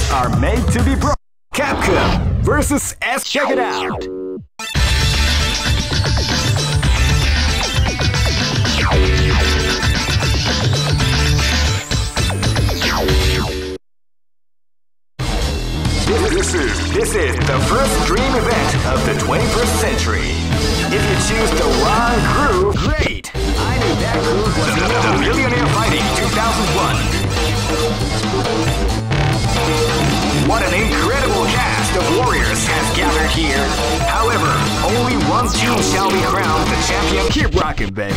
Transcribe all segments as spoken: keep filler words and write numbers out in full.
are made to be broken. Capcom versus S. Check it out. This is, this is the first dream event of the twenty-first century. If you choose the wrong groove, great! I knew that groove was the, the Millionaire Fighting two thousand one. What an incredible cast of warriors has gathered here. However, only one team shall be crowned the champion. Keep rocking, baby.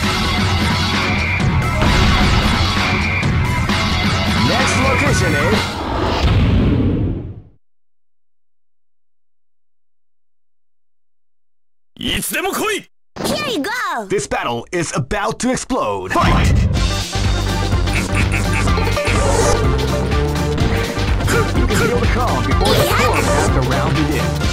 Next location is... Here you go! This battle is about to explode. Fight! You can feel the calm before the storm as the round begins.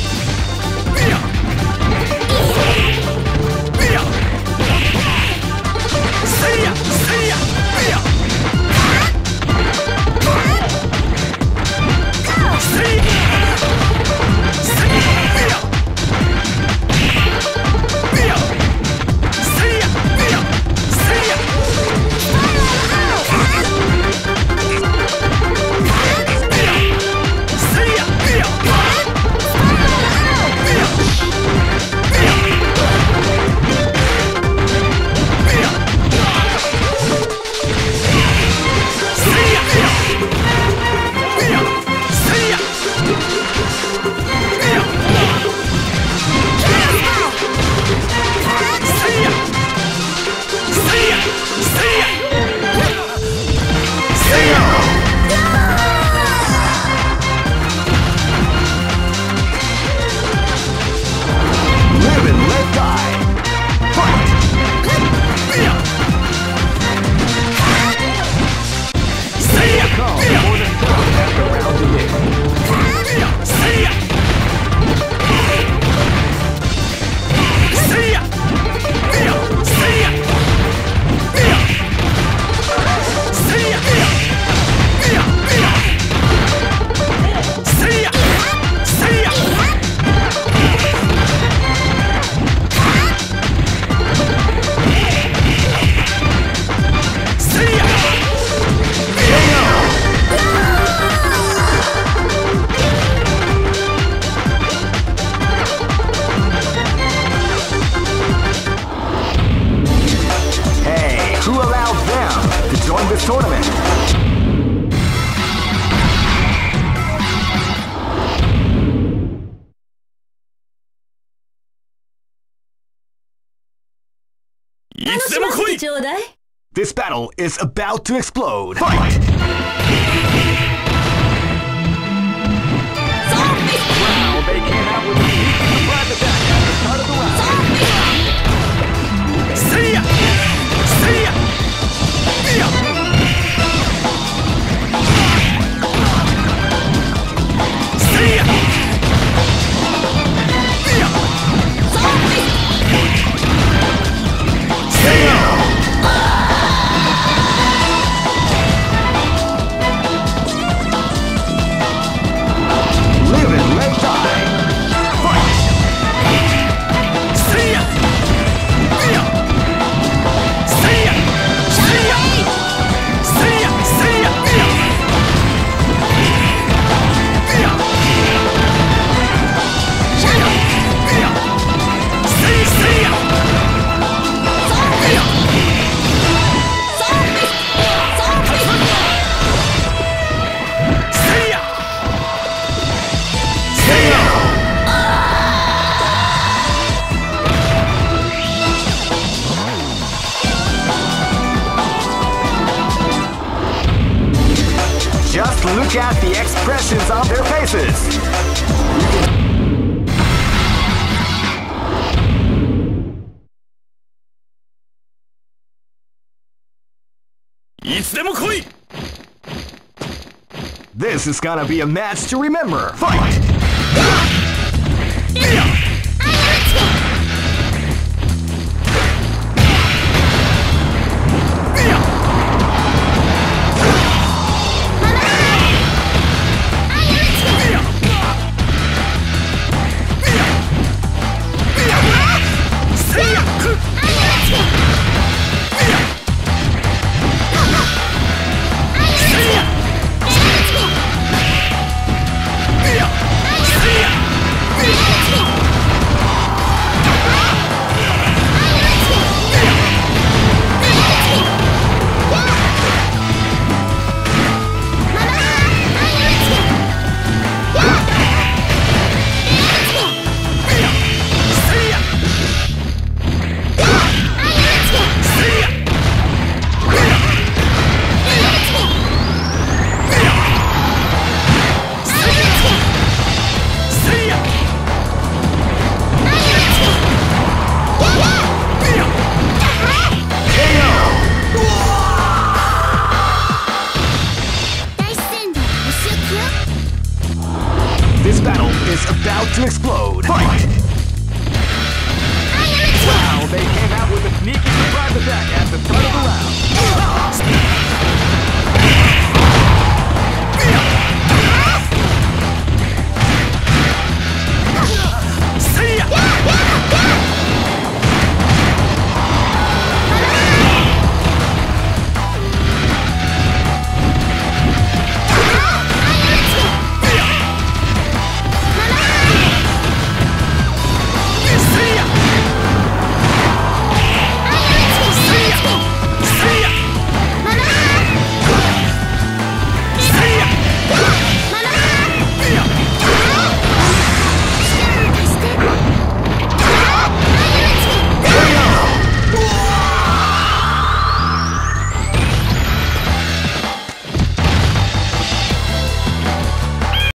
Tournament. This battle is about to explode. Fight! Wow, they came out with a surprise attack at the start of the round. See ya! See ya! Yeah! Look at the expressions on their faces. This is gonna be a match to remember. Fight! I about to explode. Fight! Wow, they came out with a sneaky surprise attack at the start of the round.